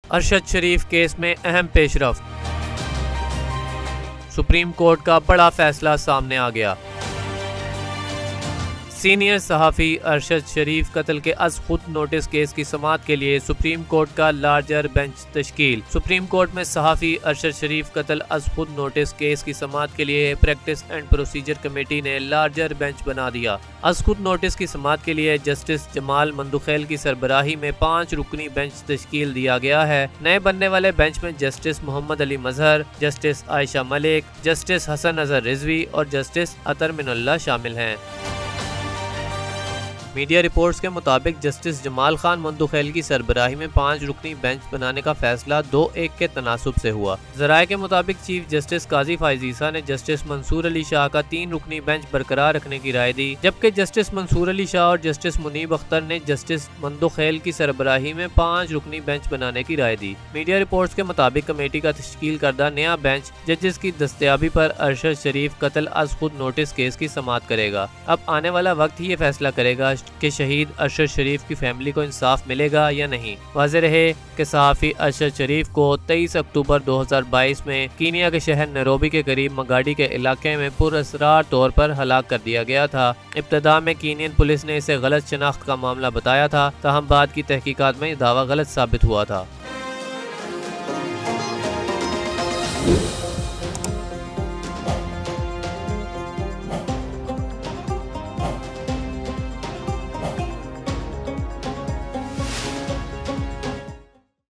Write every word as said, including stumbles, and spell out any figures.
अरशद शरीफ case में अहम पेशरफ्त। Supreme court का बड़ा फैसला सामने आ गया। सीनियर सहाफ़ी अरशद शरीफ कत्ल के अज़ खुद नोटिस केस की समाअत के लिए सुप्रीम कोर्ट का लार्जर बेंच तश्कील। सुप्रीम कोर्ट में सहाफ़ी अरशद शरीफ कत्ल अज़ खुद नोटिस केस की समाअत के लिए प्रैक्टिस एंड प्रोसीजर कमेटी ने लार्जर बेंच बना दिया। अज़ खुद नोटिस की समाअत के लिए जस्टिस जमाल मंदुखेल की सरबराही में पाँच रुकनी बेंच तश्कील दिया गया है। नए बनने वाले बेंच में justice Mohammad Ali Mazhar, justice Ayesha Malik, justice Hasan Azhar Rizvi और जस्टिस अतर मिनल्ला शामिल हैं। मीडिया रिपोर्ट्स के मुताबिक जस्टिस जमाल खान मंदुखेल की सरबराही में पाँच रुकनी बेंच बनाने का फैसला दो एक के तनासुब से हुआ। जराये के मुताबिक चीफ जस्टिस काजी फायजीसा ने जस्टिस मंसूर अली शाह का तीन रुकनी बेंच बरकरार रखने की राय दी, जबकि जस्टिस मंसूर अली शाह और जस्टिस मुनीब अख्तर ने जस्टिस मंदुखेल की सरबराही में पाँच रुकनी बेंच बनाने की राय दी। मीडिया रिपोर्ट्स के मुताबिक कमेटी का तश्कील करदा नया बेंच जजेस की दस्तयाबी पर अरशद शरीफ कत्ल अज़ खुद नोटिस केस की समाअत करेगा। अब आने वाला वक्त ही ये फैसला करेगा कि शहीद अरशद शरीफ की फैमिली को इंसाफ मिलेगा या नहीं। वाज़ेह रहे कि सहाफ़ी अरशद शरीफ को तेईस अक्टूबर दो हज़ार बाईस में कीनिया के शहर नैरोबी के करीब मगाडी के इलाके में पुरअसरार तौर पर हलाक कर दिया गया था। इब्तदा में कीनियन पुलिस ने इसे गलत शनाख्त का मामला बताया था, ताहम बाद की तहकीकात में दावा गलत साबित हुआ था।